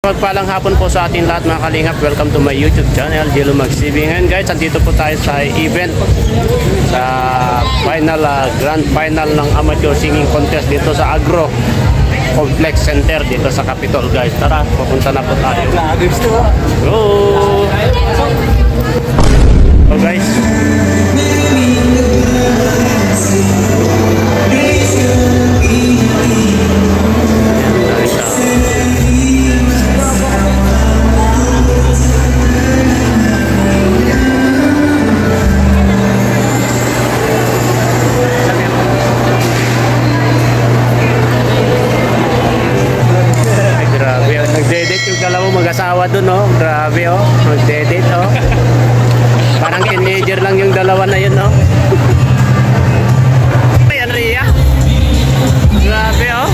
Pagpalang hapon po sa ating lahat mga kalingap. Welcome to my YouTube channel, Jello Mag-TV. Ngayon guys, andito po tayo sa event sa final, grand final ng amateur singing contest dito sa Agro Complex Center dito sa Capitol guys. Tara, pupunta na po tayo. Go! So guys, mag-asawa dun, oh. Grabe, oh. Mag-edit, oh. Parang teenager lang yung dalawa na yun, oh. Ayan, Ria. Grabe, oh.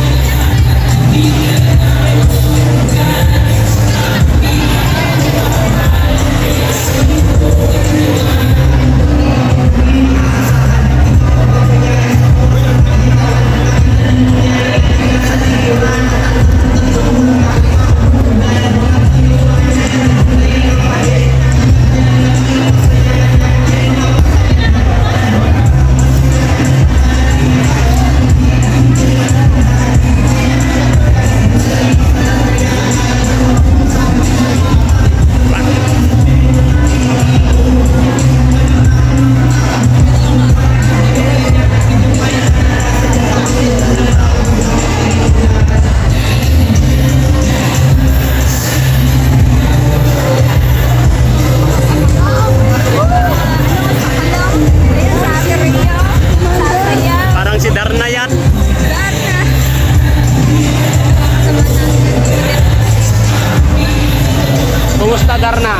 Kumusta, Darna?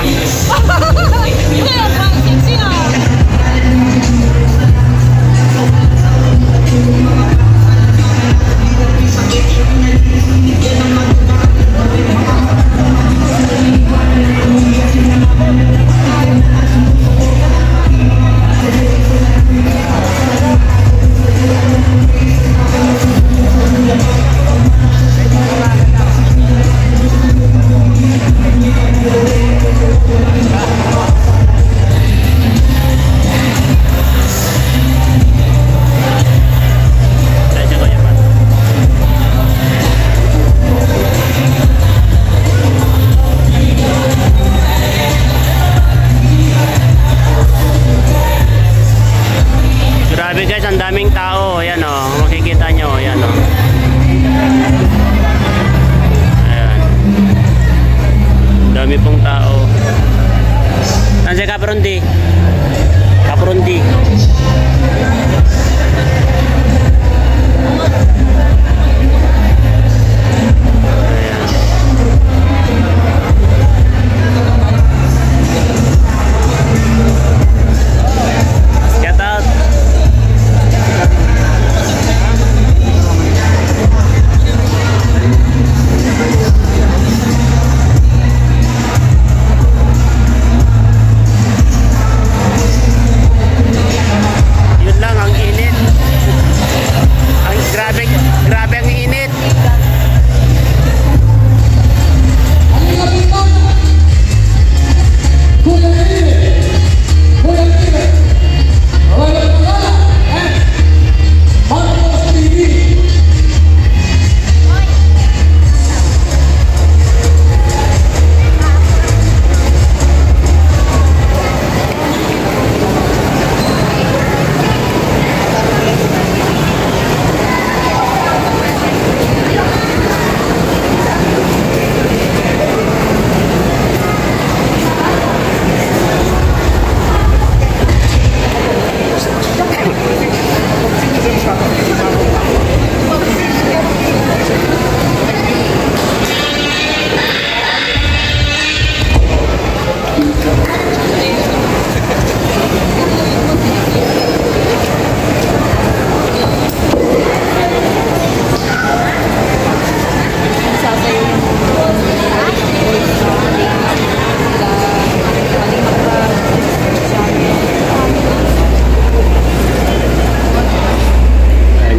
Grabe guys, ang daming tao. Ayan o, makikita nyo. Ayan o. Ayan. Dami pong tao. Saan si Kaprundi? Kaprundi. Grabe ang init.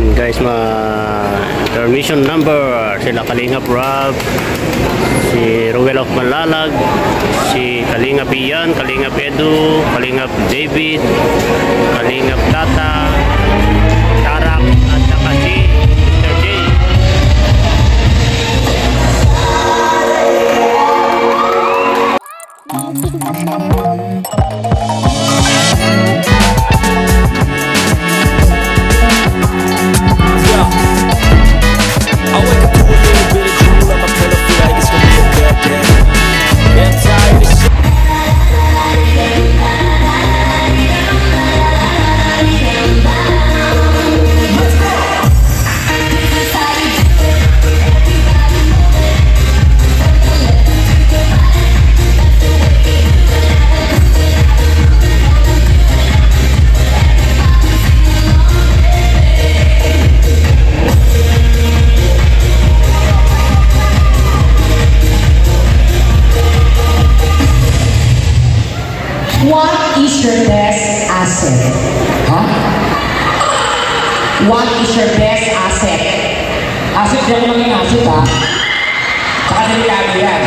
permission number sila Kalingap Rob, si Kalingap Malalag, si Kalingap Ian, Kalingap Edu, Kalingap David, Kalingap Tata, Tarak, at saka si Mr. J. What is your best asset? Hah? What is your best asset? Asset yan lang yung asset, ha? Saka delikado yan.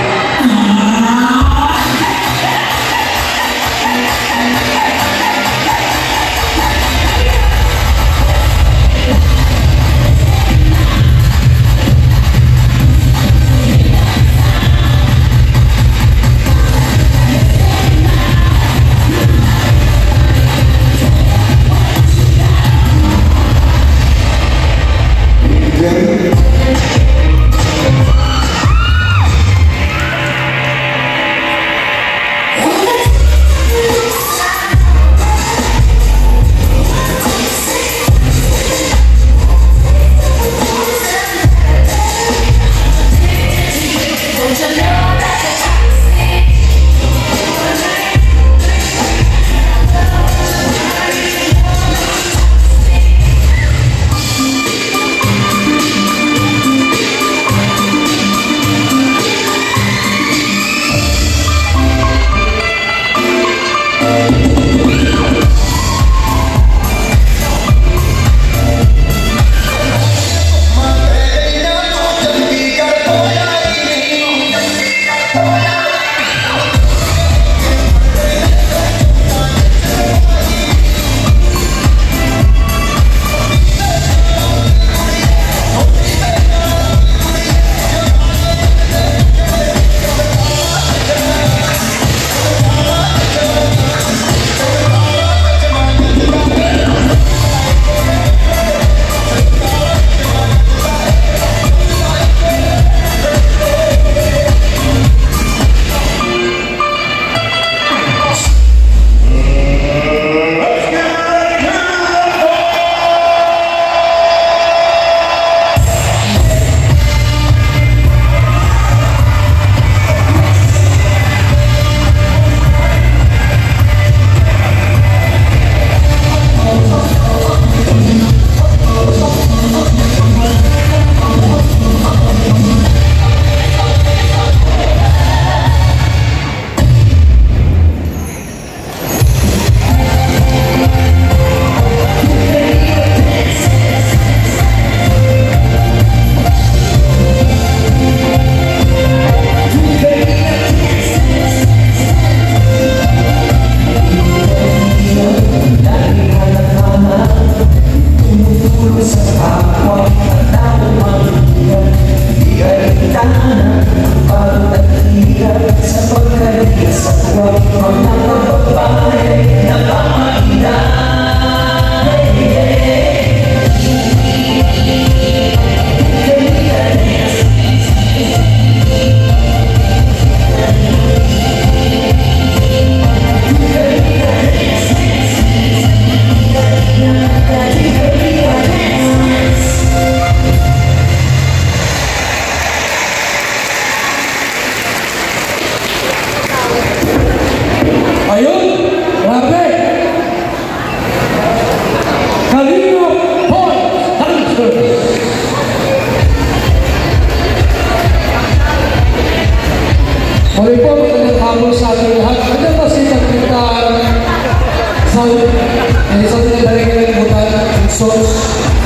Muli po, magandang hapon sa ating lahat. Magandang masitang pintaan sa isang tinadaling kalimutan, Sos.